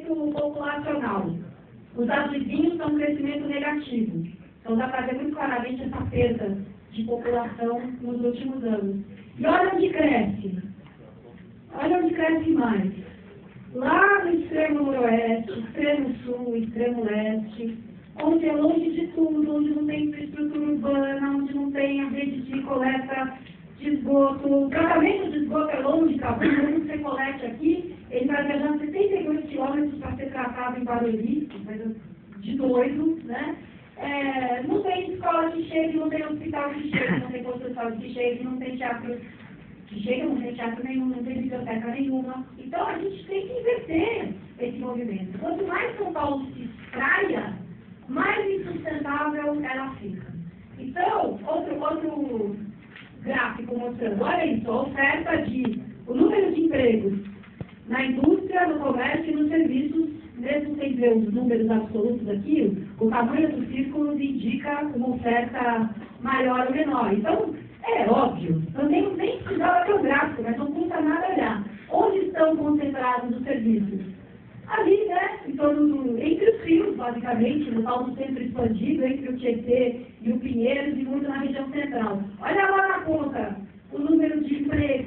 crescimento populacional. Os dados vizinhos são um crescimento negativo. Então, dá para ver muito claramente essa perda de população nos últimos anos. E olha onde cresce. Olha onde cresce mais. Lá no extremo noroeste, extremo sul, extremo leste, onde é longe de tudo, onde não tem infraestrutura urbana, onde não tem a rede de coleta de esgoto. O tratamento de esgoto é longe, tá? Mesmo que você colete aqui, ele vai viajar 72 quilômetros para ser tratado em Barueri, coisa de doido, né? Não tem escola que chegue, não tem hospital que chegue, não tem posto de saúde que chegue, não tem teatro que chega, não tem teatro nenhum, não tem biblioteca nenhuma. Então, a gente tem que inverter esse movimento. Quanto mais São Paulo se espraia, mais insustentável ela fica. Então, outro gráfico mostrando, olha isso, a oferta o número de empregos na indústria, no comércio e nos serviços, mesmo sem ver os números absolutos aqui, o tamanho do círculo indica uma oferta maior ou menor. Então, é óbvio, eu nem precisava ter o gráfico, mas não custa nada olhar. Onde estão concentrados os serviços? Ali, né, entre os rios, basicamente, no tal do centro expandido, entre o Tietê e o Pinheiros e muito na região central. Olha lá na ponta o número de empregos